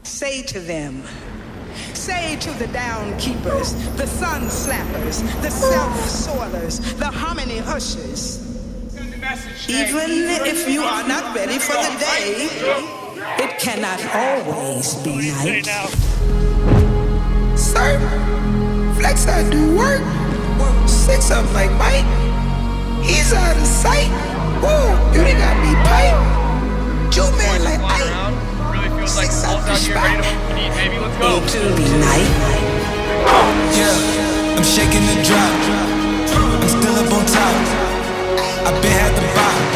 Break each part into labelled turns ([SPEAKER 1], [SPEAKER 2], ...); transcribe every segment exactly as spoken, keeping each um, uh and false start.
[SPEAKER 1] Say to them, say to the down keepers, the sun slappers, the self-soilers, the hominy ushers, even if you are not ready for the day, it cannot always be night.
[SPEAKER 2] Sir, flex I do work, six up like Mike, he's out of sight. Whoa, you done got me pipe, Jew man like Ike. Six out the spot,
[SPEAKER 1] it to be night.
[SPEAKER 3] Yeah, I'm shaking the drop, I'm still up on top, I've been at the bottom.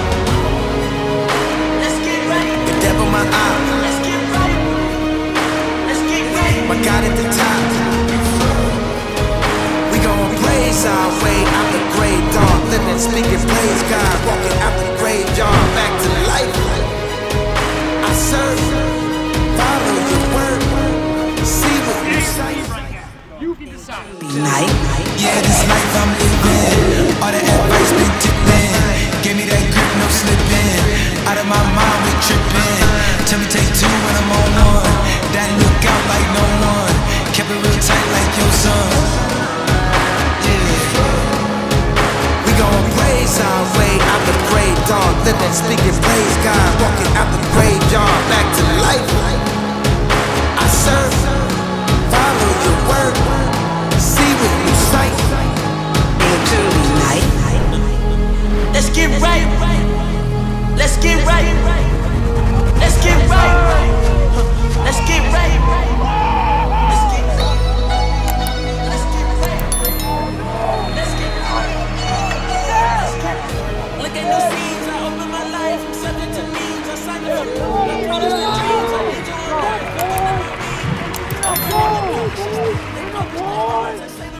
[SPEAKER 4] Let's get right.
[SPEAKER 3] The devil my eye,
[SPEAKER 4] Let's get right. Let's get right.
[SPEAKER 3] my God at the top. We gon' blaze our way out the grave, dog. Living, speaking, praise God, walking out the graveyard, back to life. I serve, follow your word, see what you say.
[SPEAKER 1] Be night.
[SPEAKER 3] Yeah, this life I'm living, all the advice been tipping. Give me that grip, no slipping. Out of my mind, we tripping. Tell me take two when I'm on one. That look out like no one. Kept it real tight like your son. Yeah. We gon' praise our way out the grave, dog. Living, speaking, praise God, walking out the graveyard, back to life. I serve, follow your word, see what you sight.
[SPEAKER 1] It to be night.
[SPEAKER 4] Let's get right. Let's get right. Let's get right. Let's get right. Let's get right. Let's get right. Let's get right. Look at the scenes. I open my life. I'm subject to means. I signed up for the promise to dreams. I need you on life.